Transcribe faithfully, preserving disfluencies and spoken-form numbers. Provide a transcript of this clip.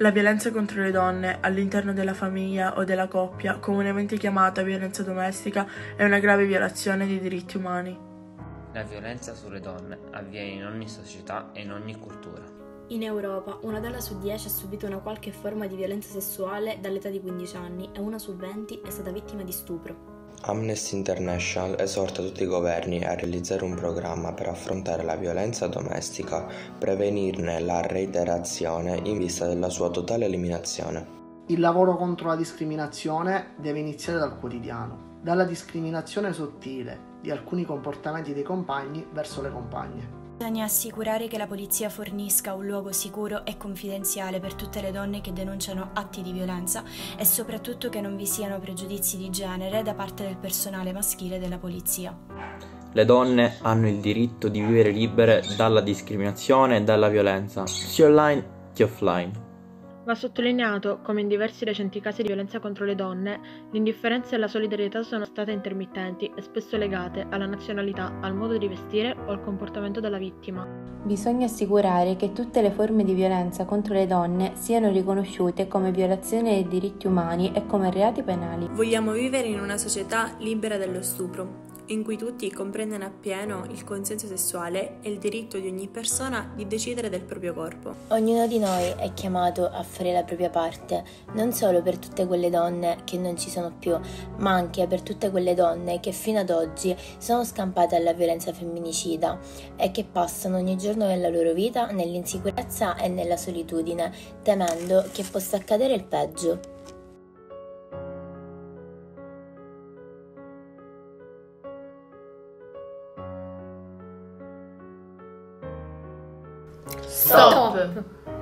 La violenza contro le donne all'interno della famiglia o della coppia, comunemente chiamata violenza domestica, è una grave violazione dei diritti umani. La violenza sulle donne avviene in ogni società e in ogni cultura. In Europa, una donna su dieci ha subito una qualche forma di violenza sessuale dall'età di quindici anni e una su venti è stata vittima di stupro. Amnesty International esorta tutti i governi a realizzare un programma per affrontare la violenza domestica, prevenirne la reiterazione in vista della sua totale eliminazione. Il lavoro contro la discriminazione deve iniziare dal quotidiano, dalla discriminazione sottile di alcuni comportamenti dei compagni verso le compagne. Bisogna assicurare che la polizia fornisca un luogo sicuro e confidenziale per tutte le donne che denunciano atti di violenza e soprattutto che non vi siano pregiudizi di genere da parte del personale maschile della polizia. Le donne hanno il diritto di vivere libere dalla discriminazione e dalla violenza, sia online che offline. Va sottolineato come in diversi recenti casi di violenza contro le donne l'indifferenza e la solidarietà sono state intermittenti e spesso legate alla nazionalità, al modo di vestire o al comportamento della vittima. Bisogna assicurare che tutte le forme di violenza contro le donne siano riconosciute come violazione dei diritti umani e come reati penali. Vogliamo vivere in una società libera dallo stupro, in cui tutti comprendono appieno il consenso sessuale e il diritto di ogni persona di decidere del proprio corpo. Ognuno di noi è chiamato a fare la propria parte, non solo per tutte quelle donne che non ci sono più, ma anche per tutte quelle donne che fino ad oggi sono scampate alla violenza femminicida e che passano ogni giorno della loro vita nell'insicurezza e nella solitudine, temendo che possa accadere il peggio. Stop!